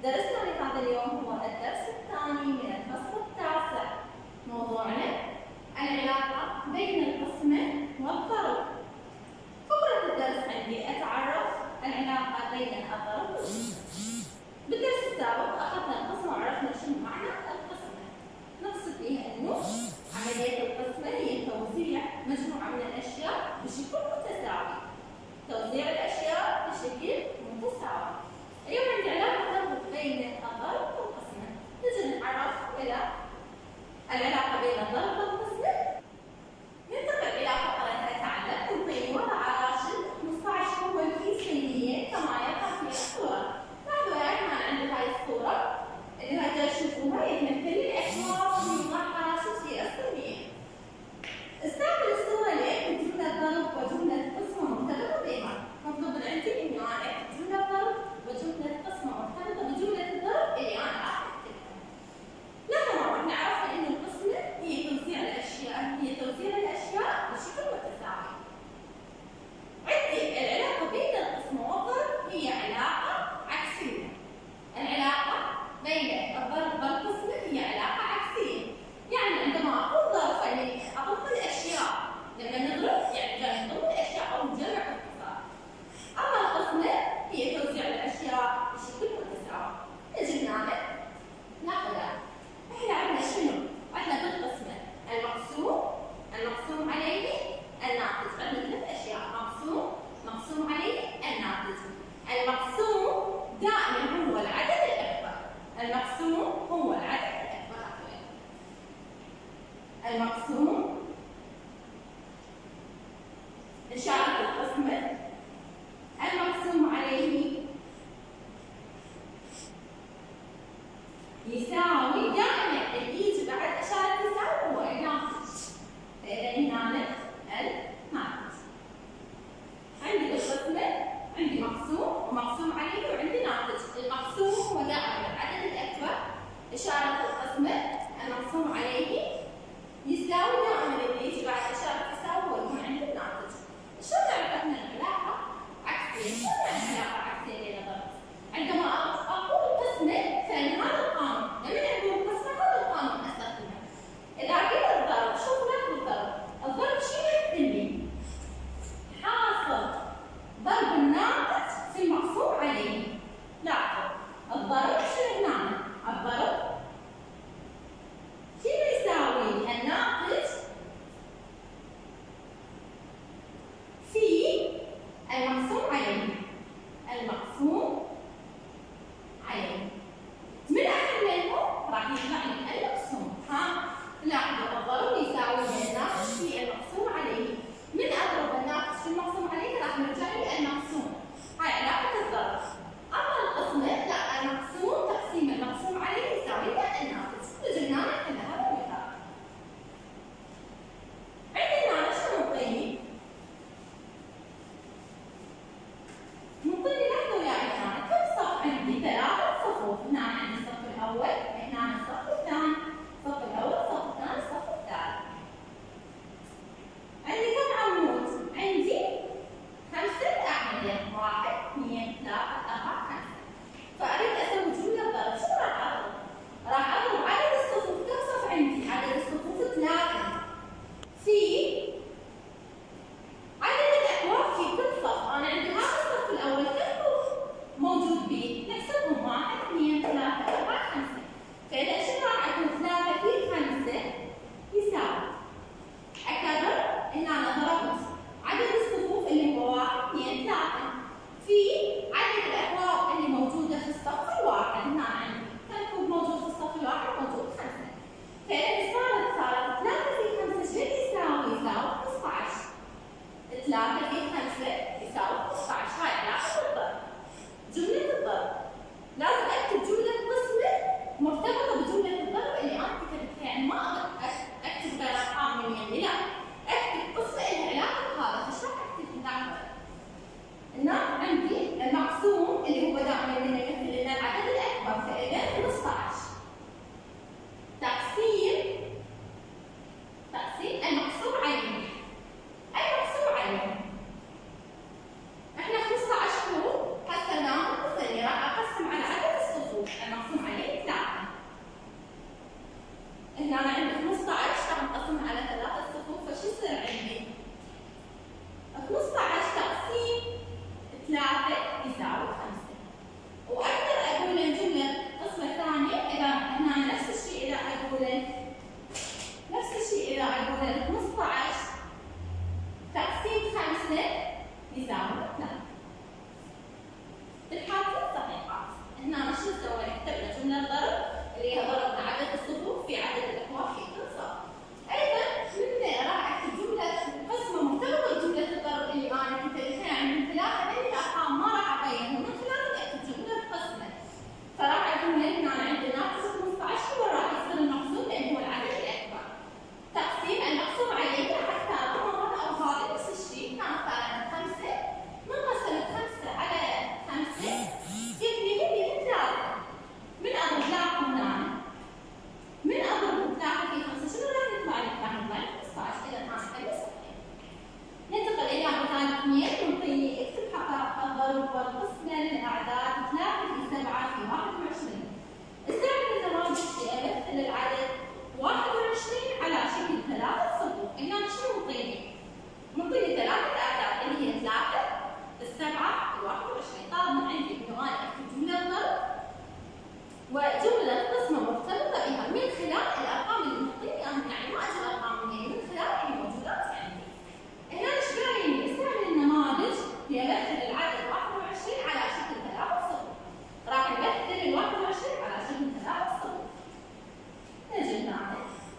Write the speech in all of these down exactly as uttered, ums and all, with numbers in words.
درسنا لهذا اليوم هو الدرس الثاني من الفصل التاسع. موضوعنا العلاقة بين القسمة والضرب. فقرة الدرس عندي أتعرف العلاقة بين الضرب والقسمة. بالدرس السابق أخذنا القسمة وعرفنا شنو معنى القسمة. نقصد بها إنه عملية القسمة هي توزيع مجموعة من الأشياء بشكل متساوي. توزيع الأشياء بشكل متساوي. اليوم عندي علاقة تربط بين الضرب والقسمة. نجي نتعرف إلى العلاقة بين الضرب والقسمة. ننتقل إلى فقرة أتعلم مقيمة عاشر خمسة عشر هو الكيسينية كما يظهر في الصورة. لاحظوا يا جماعة عندي هاي الصورة اللي هاي تشوفوها يتمثل الأشواط الموحشة في الصينية. استعمل الصورة لأكتب جملة ضرب وجملة قسمة مرتبطة بها. مطلوب عندي إني أنا أكتب جملة ضرب وجملة قسمة مرتبطة بجملة الضرب اللي أنا راح أكتبها. لاحظوا احنا عرفنا إن القسمة هي توزيع الأشياء هي توزيع الأشياء بشكل متساوي. عندي العلاقة بين القسمة والضرب هي علاقة عكسية. العلاقة بين الضرب والقسمة هي علاقة عكسية. يعني عندما أقول ضرب فإني أضم الأشياء. لما نضرب يعني جاي نضم الأشياء أو نجمع اختصار. أما القسمة هي توزيع الأشياء بشكل متساوي. نجي نعمل ناخذها. إحنا عندنا شنو؟ عندنا بالقسمة المقسوم، المقسوم عليه، الناتج. عندنا ثلاث أشياء: مقسوم، مقسوم عليه، الناتج. المقسوم دائما هو العدد الأكبر. المقسوم هو العدد الأكبر. المقسوم إشارة القسمة، المقسوم عليه يساوي دائما اللي يجي بعد إشارة يساوي هو الناتج. فإذا هنا الناتج. عندي القسمة، عندي مقسوم ومقسوم عليه وعندي ناتج. المقسوم هو دائما العدد الأكبر. إشارة القسمة المقسوم عليه يساوي دائما اللي يجي بعد إشارة يساوي هو يكون عندي الناتج. شلون نعرف أن العلاقة عكسية؟ شلون نعرف العلاقة عكسية بين الضرب؟ عندما أقول قسمة فإن هذا القانون، لما نقول قسمة هذا القانون أستخدمه. إذا قلت الضرب، شوفوا لاحظوا الضرب، الضرب شو يمثل لي؟ حاصل ضرب الناتج في المقسوم عليه. لاحظوا الضرب شنو هنا؟ الضرب شنو يساوي؟ الناتج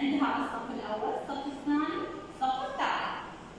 عندي هذا الصف الأول، الصف الثاني، الصف الثالث.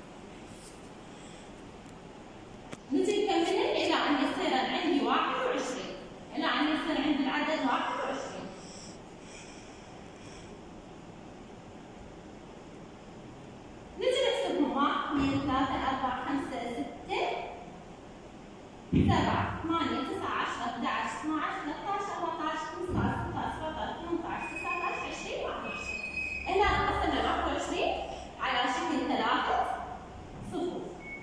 نجي نكمل إلى أن يصير عندي واحد وعشرين، إلى أن يصير عندي العدد واحد وعشرين. نجي نحسبهم واحد، اثنين، ثلاثة، أربعة، خمسة، ستة، سبعة، ثمانية، تسعة، عشرة، أحد عشر، اثنا عشر، ثلاثة عشر، أربعة عشر، خمسة عشر، ستة عشر، سبعة عشر، ثمانية عشر، تسعة عشر، عشرين، واحد وعشرين. هنا قسمنا واحد وعشرين على شكل ثلاثة صفوف.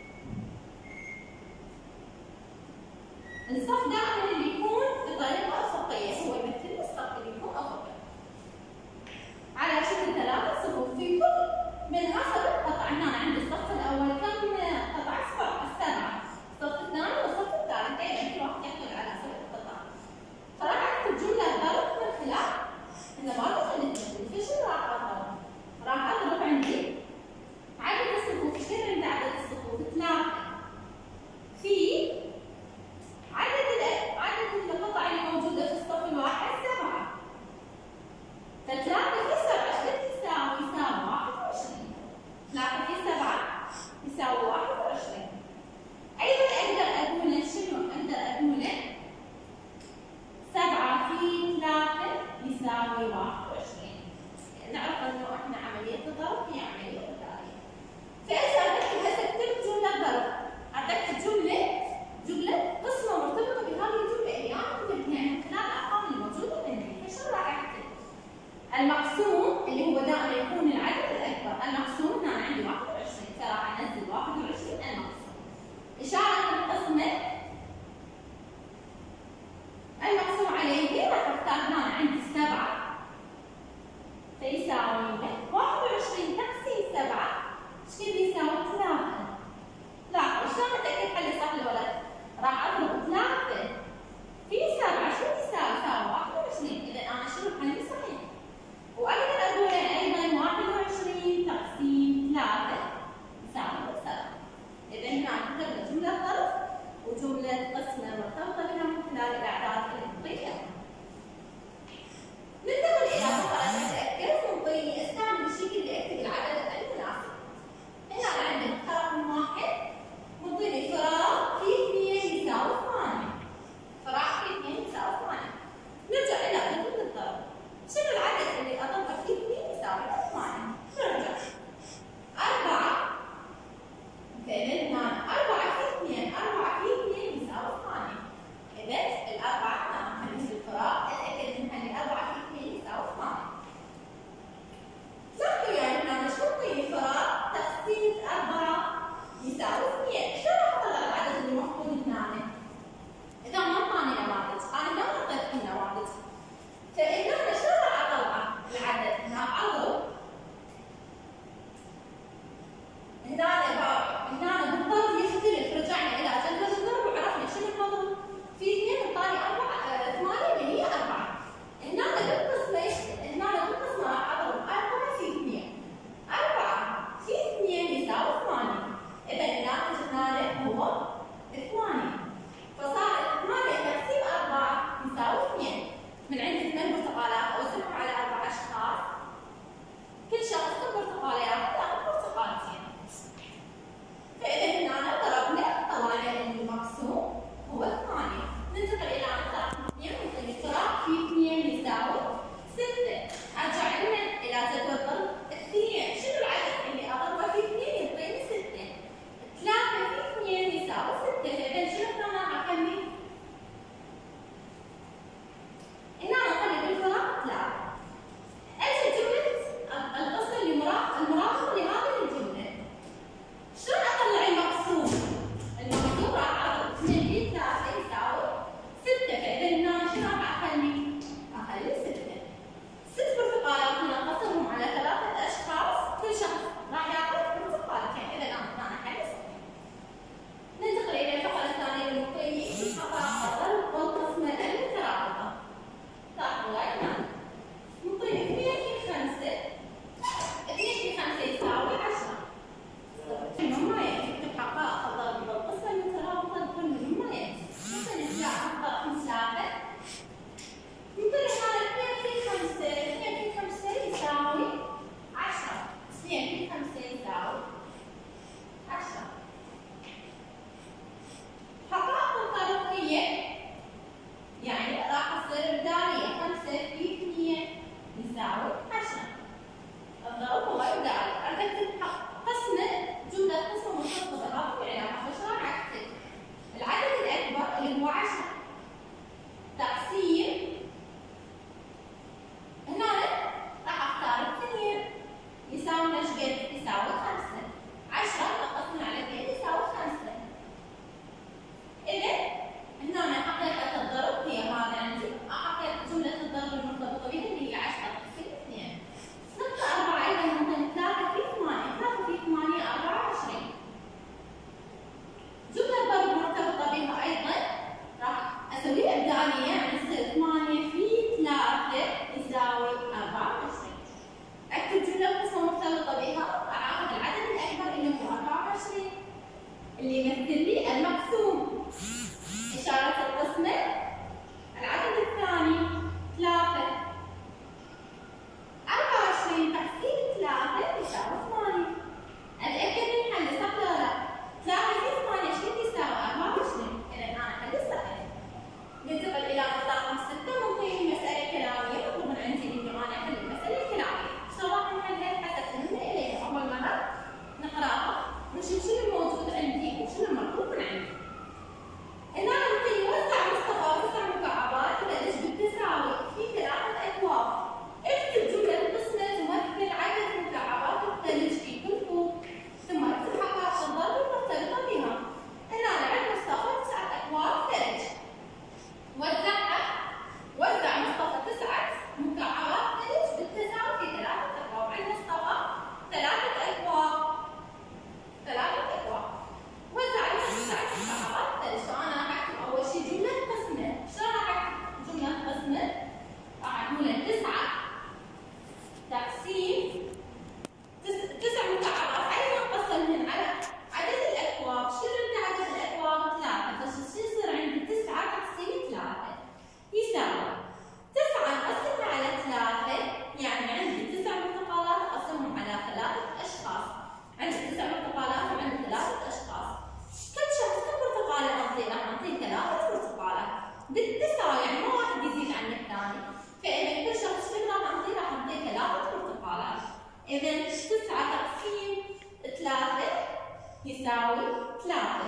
الصف دائما اللي يكون بطريقة أفقية هو يمثل الصف اللي يكون أفقي. على شكل ثلاثة صفوف في كل منها سبع قطع. هنا عندي الصف الأول كم قطعة؟ سبعة. الصف الثاني والصف الثالث أيضا كل واحد يحتوي على سبع قطع. فراح أكتب جملة ضرب من خلال إن ما دخلت مثل في شنو راح أضرب؟ راح أضرب عندي عدد الصفوف. ايش كثر عندي عدد الصفوف؟ ثلاثة. في عدد عدد القطع اللي موجودة في الصف الواحد سبعة. فثلاثة في سبعة ايش قد يساوي؟ يساوي واحد وعشرين. ثلاثة في سبعة يساوي واحد وعشرين. أيضا أقدر أقول شنو؟ أقدر أقول سبعة في ثلاثة يساوي واحد وعشرين. نعرف إنه إحنا عملية الضرب هي عملية ضربية. فإيش أكتب؟ بس أكتب جملة ضرب. أكتب جملة جملة قسمة مرتبطة بهذه الجملة اللي أنا كتبتها من خلال الأرقام الموجودة عندي. فشنو راح أكتب؟ المقسوم اللي هو دائما يكون العدد الأكبر. المقسوم هنا عندي واحد وعشرين، فراح أنزل واحد وعشرين المقسوم. إشارة القسمة المقسوم عليه راح أختار هنا عندي سبعة فيساوي واحد وعشرين تقسيم سبعة ايش كذا يساوي؟ ثلاثة. لاحظوا شلون أتأكد حلي صح الولد؟ راح أضرب ثلاثة في سبعة شو يساوي؟ يساوي واحد وعشرين. إذا أنا شنو حلي صحيح. وأقدر أقول أيضا واحد وعشرين تقسيم ثلاثة يساوي سبعة. إذا هنا كتبنا جملة ظرف وجملة يساوي ثلاثة.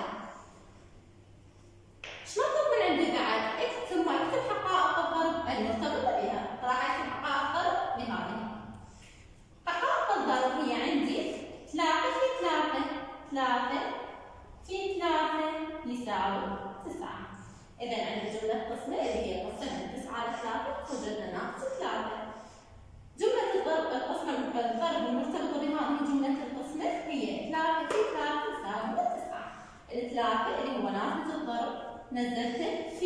ايش مطلوب من عندي بعد؟ اكتب ثم اكتب حقائق الضرب المرتبطة بها، راح اكتب حقائق الضرب بهذه. حقائق الضرب هي عندي ثلاثة في ثلاثة، ثلاثة في ثلاثة يساوي تسعة. إذا عندي جملة قسمة اللي هي قسمة تسعة على ثلاثة وجدنا ناقص ثلاثة. جملة الضرب القسمة الضرب المرتبطة بهذه جملة القسمة هي ثلاثة في ثلاثة يساوي تسعة. الثلاثة اللي هو ناتج الضرب نزلته